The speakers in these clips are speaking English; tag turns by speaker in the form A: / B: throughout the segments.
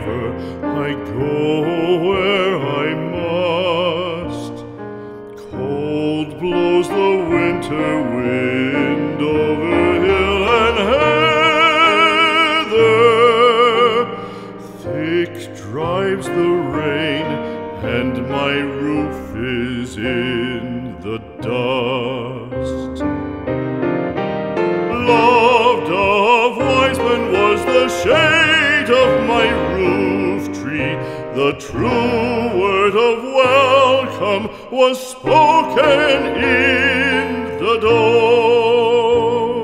A: river, I go where I must. Cold blows the winter wind over hill and heather. Thick drives the rain, and my roof is in the dust. Loved of wise men was the shade of my roof tree. The true word of welcome was spoken in the door.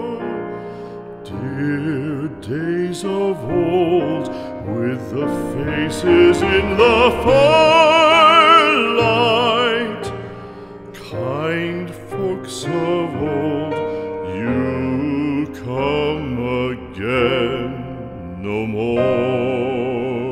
A: Dear days of old, with the faces in the firelight, kind folks of old, you come again no more.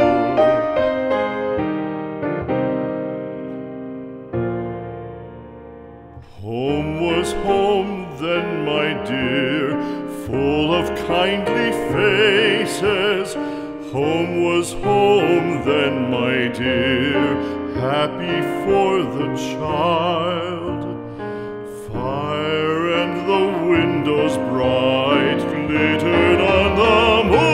A: Home was home then, my dear, full of kindly faces. Home was home then, my dear, happy for the child. Fire and the windows bright glittered on the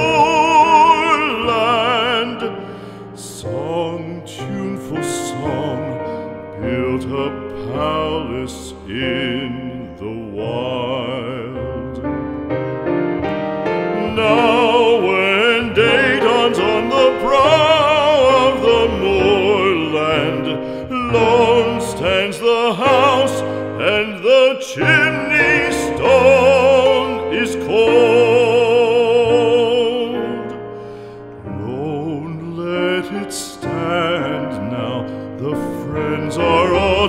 A: moorland. Song, tuneful song, built a palace in the wild. Now when day dawns on the brow of the moorland, lone stands the house, and the chimney stone is cold. Lone, let it stand now, the friends are all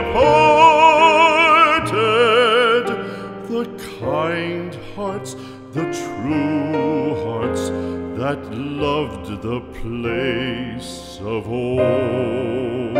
A: departed. The kind hearts, the true hearts, that loved the place of old.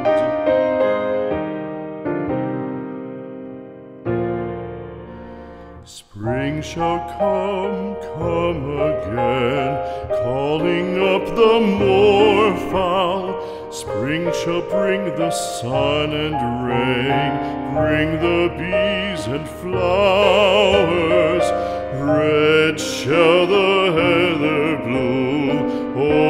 A: Spring shall come again, calling up the moorfowl. Spring shall bring the sun and rain, bring the bees and flowers. Red shall the heather bloom